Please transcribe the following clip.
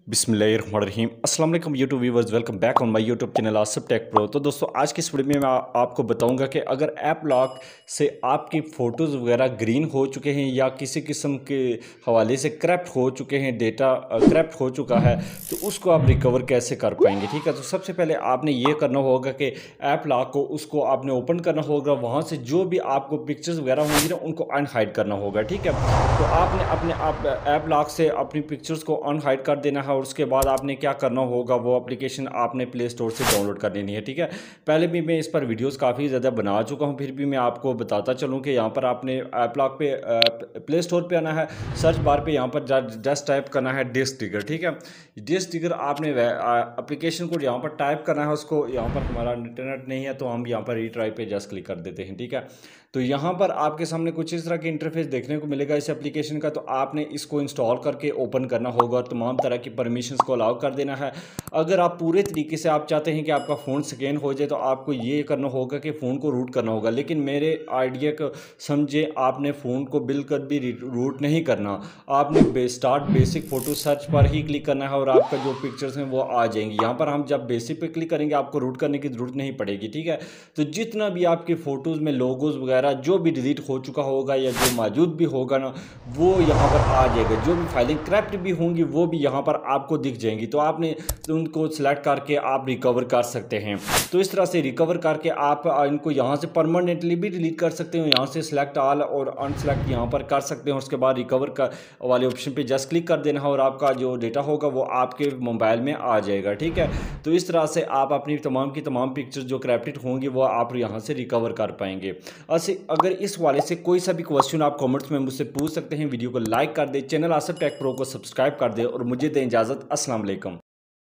बिस्मिल्लाहिर्रहमानिर्रहीम अस्सलाम वालेकुम YouTube viewers, welcome back on my YouTube channel Asif Tech Pro. तो दोस्तों, आज की इस वीडियो में मैं आपको बताऊंगा कि अगर ऐप लॉक से आपकी फ़ोटोज़ वगैरह ग्रीन हो चुके हैं या किसी किस्म के हवाले से क्रैप्ट हो चुके हैं, डेटा क्रैप्ट हो चुका है, तो उसको आप रिकवर कैसे कर पाएंगे। ठीक है, तो सबसे पहले आपने ये करना होगा कि ऐप लॉक को उसको आपने ओपन करना होगा। वहाँ से जो भी आपको पिक्चर्स वगैरह होंगी ना, उनको अनहाइड करना होगा। ठीक है, तो आपने अपने ऐप लॉक से अपनी पिक्चर्स को अनहाइड कर देना है और उसके बाद आपने क्या करना होगा, वो एप्लीकेशन आपने प्ले स्टोर से डाउनलोड कर लेनी है। ठीक है, पहले भी मैं इस पर वीडियोस काफ़ी ज़्यादा बना चुका हूँ, फिर भी मैं आपको बताता चलूँ कि यहाँ पर आपने ऐप लॉक पे प्ले स्टोर पे आना है। सर्च बार पे यहाँ पर जस्ट टाइप करना है डिस्क ट्रिगर। ठीक है, डिस्क ट्रिगर आपने एप्लीकेशन को यहाँ पर टाइप करना है। उसको यहाँ पर हमारा इंटरनेट नहीं है तो हम यहाँ पर रीट्राई पे जस्ट क्लिक कर देते हैं। ठीक है, तो यहाँ पर आपके सामने कुछ इस तरह के इंटरफेस देखने को मिलेगा इस एप्लीकेशन का। तो आपने इसको इंस्टॉल करके ओपन करना होगा और तमाम तरह की परमिशंस को अलाउ कर देना है। अगर आप पूरे तरीके से आप चाहते हैं कि आपका फ़ोन स्कैन हो जाए, तो आपको ये करना होगा कि फ़ोन को रूट करना होगा। लेकिन मेरे आइडिया को समझे, आपने फ़ोन को बिल्कुल भी रूट नहीं करना। आपने स्टार्ट बेसिक फ़ोटो सर्च पर ही क्लिक करना है और आपका जो पिक्चर्स हैं वो आ जाएंगी। यहाँ पर हम जब बेसिक पे क्लिक करेंगे, आपको रूट करने की ज़रूरत नहीं पड़ेगी। ठीक है, तो जितना भी आपकी फ़ोटोज़ में लोगोज वगैरह जो भी डिलीट हो चुका होगा या जो मौजूद भी होगा ना, वो यहाँ पर आ जाएगा। जो भी फाइलें क्रैप्ट भी होंगी वो भी यहाँ पर आपको दिख जाएंगी। तो आपने उनको सिलेक्ट करके आप रिकवर कर सकते हैं। तो इस तरह से रिकवर करके आप इनको यहाँ से परमानेंटली भी डिलीट कर सकते हो। यहाँ से सिलेक्ट ऑल और अनसेलेक्ट यहाँ पर कर सकते हैं। उसके बाद रिकवर का वाले ऑप्शन पे जस्ट क्लिक कर देना है और आपका जो डेटा होगा वो आपके मोबाइल में आ जाएगा। ठीक है, तो इस तरह से आप अपनी तमाम की तमाम पिक्चर्स जो क्रैप्टेड होंगी वो आप यहाँ से रिकवर कर पाएंगे। अगर इस वाले से कोई सा भी क्वेश्चन आप कमेंट्स में मुझसे पूछ सकते हैं। वीडियो को लाइक कर दे, चैनल आसिफ टेक प्रो को सब्सक्राइब कर दे और मुझे दें इजाज़त। अस्सलाम वालेकुम।